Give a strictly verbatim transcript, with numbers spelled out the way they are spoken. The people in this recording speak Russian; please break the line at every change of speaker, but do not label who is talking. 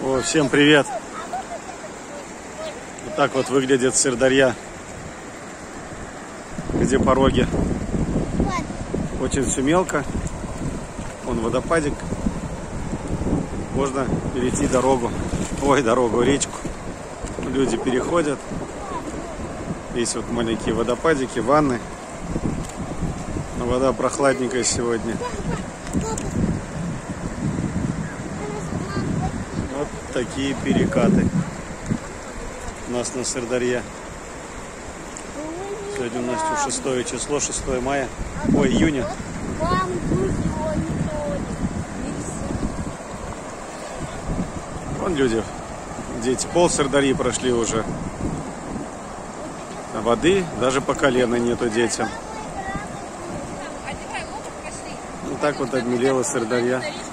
О, всем привет! Вот так вот выглядит Сырдарья, где пороги. Очень все мелко. Вон водопадик. Можно перейти дорогу. Ой, дорогу, речку. Люди переходят. Есть вот маленькие водопадики, ванны. Но вода прохладненькая сегодня. Вот такие перекаты у нас на Сырдарье. Сегодня у нас шестое число, шестое мая. Ой, июня. Вон люди, дети, пол Сырдарьи прошли уже. А воды даже по колено нету детям. Вот так вот обмелела Сырдарья.